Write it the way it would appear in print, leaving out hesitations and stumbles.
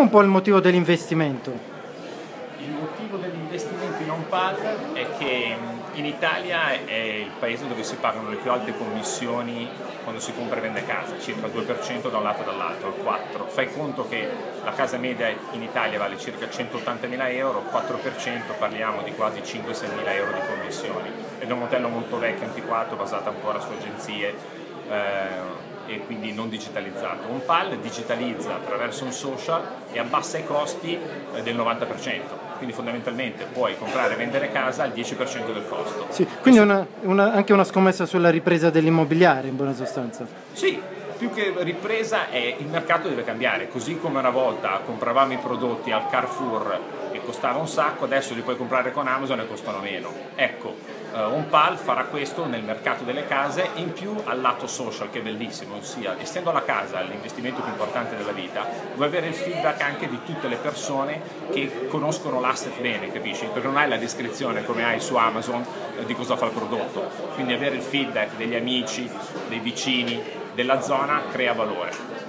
un po' il motivo dell'investimento? Il motivo dell'investimento in HomePal è che in Italia è il paese dove si pagano le più alte commissioni quando si compra e vende casa, circa il 2% da un lato e dall'altro, il 4%. Fai conto che la casa media in Italia vale circa 180.000 euro, 4% parliamo di quasi 5-6.000 euro di commissioni. Ed è un modello molto vecchio, antiquato, basato ancora su agenzie e quindi non digitalizzato. HomePal digitalizza attraverso un social e abbassa i costi del 90%. Quindi fondamentalmente puoi comprare e vendere casa al 10% del costo. Sì, quindi anche una scommessa sulla ripresa dell'immobiliare in buona sostanza. Sì, più che ripresa il mercato deve cambiare, così come una volta compravamo i prodotti al Carrefour e costava un sacco, adesso li puoi comprare con Amazon e costano meno. Ecco, HomePal farà questo nel mercato delle case, in più al lato social, che è bellissimo, ossia essendo la casa l'investimento più importante della vita, vuoi avere il feedback anche di tutte le persone che conoscono l'asset bene, capisci? Perché non hai la descrizione come hai su Amazon di cosa fa il prodotto, quindi avere il feedback degli amici, dei vicini, della zona crea valore.